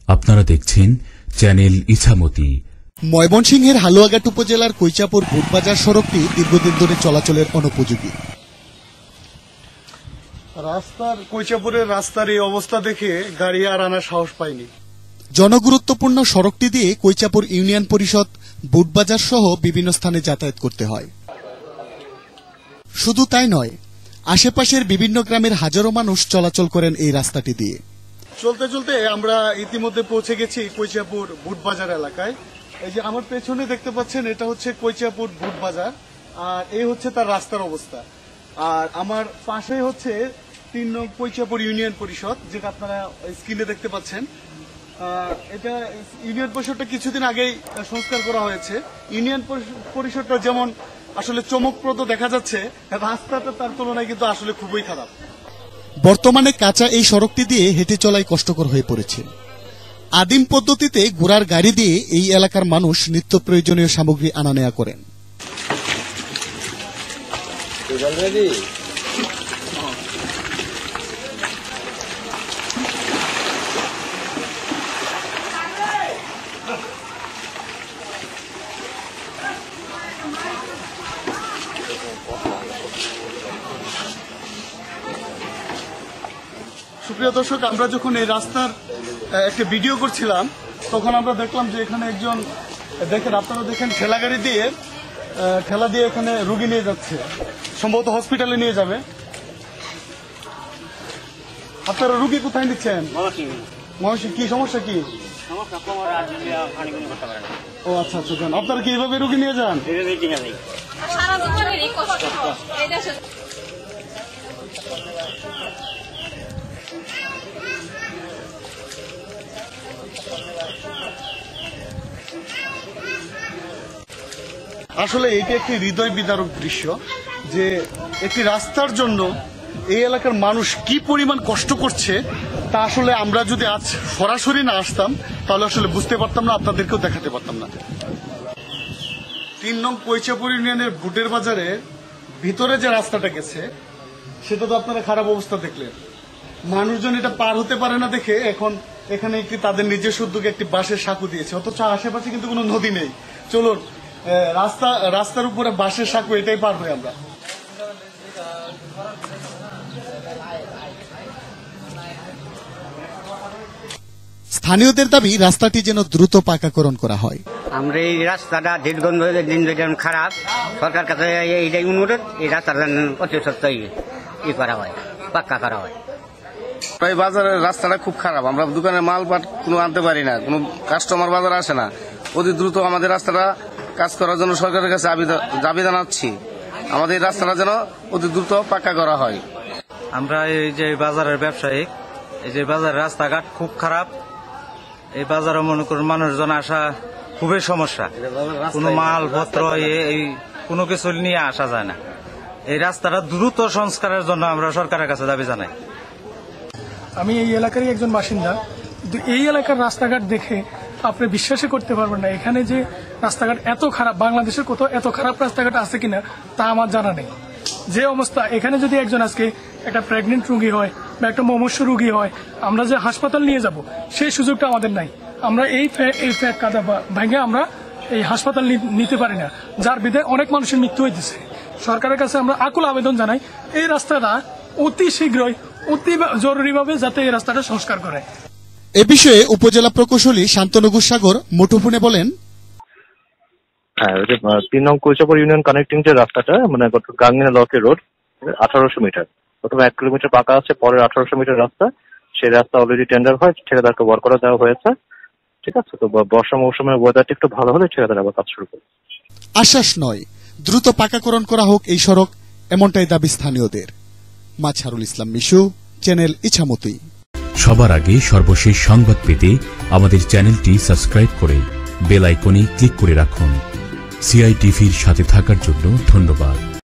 আপনারা দেখছেন চ্যানেল ইছামতি। ময়মনসিংহের হালুয়াঘাট উপজেলার কৈচাপুর বুটবাজার সড়কটি দীর্ঘদিন ধরে চলাচলের অনুপযোগী। কৈচাপুরের রাস্তার এই অবস্থা দেখে গাড়ি আর আনার সাহস পাইনি। জনগুরুত্বপূর্ণ সড়কটি দিয়ে কৈচাপুর ইউনিয়ন পরিষদ, বুটবাজার সহ বিভিন্ন স্থানে যাতায়াত করতে হয়। শুধু তাই নয়, আশেপাশের বিভিন্ন গ্রামের হাজারো মানুষ চলাচল করেন এই রাস্তাটি দিয়ে। চলতে চলতে আমরা ইতিমধ্যে পৌঁছে গেছি কৈচাপুর বুটবাজার এলাকায়। এই যে আমার পেছনে দেখতে পাচ্ছেন, এটা হচ্ছে কৈচাপুর বুটবাজার, আর এই হচ্ছে তার রাস্তার অবস্থা। আর আমার পাশেই হচ্ছে 3 নং কৈচাপুর ইউনিয়ন পরিষদ, যেটা আপনারা স্ক্রিনে দেখতে পাচ্ছেন। এটা ইউনিয়ন পরিষদটা কিছুদিন আগেই সংস্কার করা হয়েছে। ইউনিয়ন পরিষদটা যেমন আসলে চমকপ্রদ দেখা যাচ্ছে, রাস্তাটা তার তুলনায় কিন্তু আসলে খুবই খারাপ। বর্তমানে কাঁচা এই সড়কটি দিয়ে হেঁটে চলাই কষ্টকর হয়ে পড়েছে। আদিম পদ্ধতিতে ঘোড়ার গাড়ি দিয়ে এই এলাকার মানুষ নিত্য প্রয়োজনীয় সামগ্রী আনা নেয়া করেন। সুপ্রিয় দর্শক, আমরা যখন এই রাস্তার একটা ভিডিও করছিলাম, তখন আমরা দেখলাম যে এখানে একজন, দেখেন আপনারা দেখেন, ঠেলা দিয়ে এখানে রুগী নিয়ে যাচ্ছে, সম্ভবত হসপিটালে নিয়ে যাবে। আপনারা রুগী কোথায় নিচ্ছেন? মহসিন, কি সমস্যা? কি ও আচ্ছা আচ্ছা, যান। আপনারা কি এইভাবে রুগী নিয়ে যান? আসলে এটি একটি হৃদয় বিদারক দৃশ্য, যে একটি রাস্তার জন্য এই এলাকার মানুষ কি পরিমাণ কষ্ট করছে, তা আসলে আমরা যদি আজ সরাসরি না আসতাম তাহলে আসলে বুঝতে পারতাম না, আপনাদেরকেও দেখাতে পারতাম না। 3 নং কৈচাপুর ইউনিয়নের বুটের বাজারে ভিতরে যে রাস্তাটা গেছে, সেটা তো আপনারা খারাপ অবস্থা দেখলেন। মানুষজন এটা পার হতে পারে না দেখে এখন এখানে একটি তাদের নিজস্ব উদ্যোগে একটি বাঁশের সাঁকো দিয়েছে, অথচ আশেপাশে কিন্তু কোনো নদী নেই। চলুন রাস্তার উপরে বাঁশের সাঁকো, এটাই পার হই আমরা। স্থানীয়দের দাবি রাস্তাটি যেন দ্রুত পাকাকরণ করা হয়। আমরা এই রাস্তাটা দীর্ঘদিন ধরে খারাপ, সরকার কাছে এইটাই অনুরোধ, এই রাস্তাটা অতি সত্ত্বই করা হয়, পাক্কা করা হয়। এই বাজারের রাস্তাটা খুব খারাপ, আমরা দোকানের মালপাট কোনো আনতে পারি না, কোনো কাস্টমার বাজারে আসে না। অতি দ্রুত আমাদের রাস্তাটা কাজ করার জন্য সরকারের কাছে দাবি জানাচ্ছি, আমাদের রাস্তাটা যেন অতি দ্রুত পাক্কা করা হয়। আমরা এই যে বাজারের ব্যবসায়ী, এই যে বাজারের রাস্তাঘাট খুব খারাপ, এই বাজারে মনে করুন মানুষজন আসা খুবই সমস্যা, কোনো মালপত্র এই কোনো কিছু নিয়ে আসা যায় না। এই রাস্তাটা দ্রুত সংস্কারের জন্য আমরা সরকারের কাছে দাবি জানাই। আমি এই এলাকারই একজন বাসিন্দা, কিন্তু এই এলাকার রাস্তাঘাট দেখে আপনি বিশ্বাসই করতে পারবেন না, এখানে যে রাস্তাঘাট এত খারাপ, বাংলাদেশের কোথাও এত খারাপ রাস্তাঘাট আছে কিনা তা আমার জানা নেই। যে অবস্থা, এখানে যদি একজন আজকে একটা প্রেগনেন্ট রুগী হয় বা একটা মুমূর্ষু রুগী হয়, আমরা যে হাসপাতাল নিয়ে যাব সেই সুযোগটা আমাদের নাই। আমরা এই ফ্যাক কাদা ভাঙে আমরা এই হাসপাতাল নিতে পারি না, যার বিধায় অনেক মানুষের মৃত্যু হইতেছে। সরকারের কাছে আমরা আকুল আবেদন জানাই, এই রাস্তাটা অতি শীঘ্রই, অতি জরুরিভাবে যাতে এই রাস্তাটা সংস্কার করে। এ বিষয়ে উপজেলা প্রকৌশলী শান্তনু সাগর মুঠোফোনে বলেন, হ্যাঁ, 3 নং কৈচাপুর ইউনিয়ন কানেক্টিং যে রাস্তাটা, মানে গাঙ্গিনা লকে রোড, 1800 মিটার, প্রথমে 1 কিলোমিটার পাকা আছে, পরে 1800 মিটার রাস্তা। সেই রাস্তা অলরেডি টেন্ডার হয়, ঠিকাদারকে ওয়ার্ক করে দেওয়া হয়েছে। ঠিক আছে, তো বর্ষা মৌসুমের ওয়েদারটা একটু ভালো হলে ঠিকাদার আবার কাজ শুরু করবে। আশ্বাস নয়, দ্রুত পাকাকরণ করা হোক এই সড়ক, এমনটাই দাবি স্থানীয়দের। মাঝহারুল ইসলাম মিশু, চ্যানেল ইছামতি। সবার আগে সর্বশেষ সংবাদ পেতে আমাদের চ্যানেলটি সাবস্ক্রাইব করে বেল আইকনে ক্লিক করে রাখুন। সিআইটিভির সাথে থাকার জন্য ধন্যবাদ।